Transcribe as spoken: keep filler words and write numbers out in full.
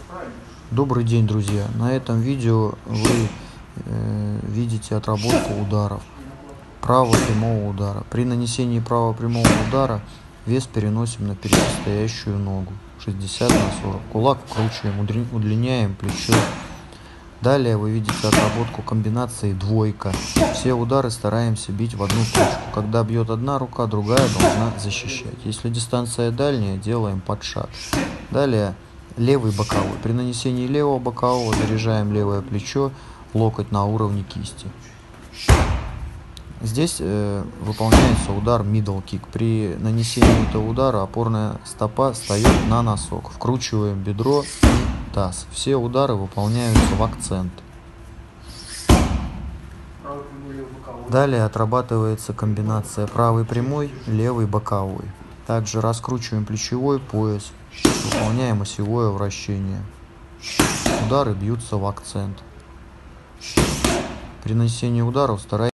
Добрый день, друзья! На этом видео вы э, видите отработку ударов правого прямого удара. При нанесении правого прямого удара вес переносим на передстоящую ногу шестьдесят на сорок. Кулак вкручиваем, удлиняем плечо. Далее вы видите отработку комбинации двойка. Все удары стараемся бить в одну точку. Когда бьет одна рука, другая должна защищать. Если дистанция дальняя, делаем подшаг. Далее левый боковой. При нанесении левого бокового заряжаем левое плечо, локоть на уровне кисти. Здесь э, выполняется удар middle kick. При нанесении этого удара опорная стопа встает на носок. Вкручиваем бедро и таз. Все удары выполняются в акцент. Далее отрабатывается комбинация правый прямой, левый боковой. Также раскручиваем плечевой пояс, выполняем осевое вращение. Удары бьются в акцент. При нанесении ударов старайтесь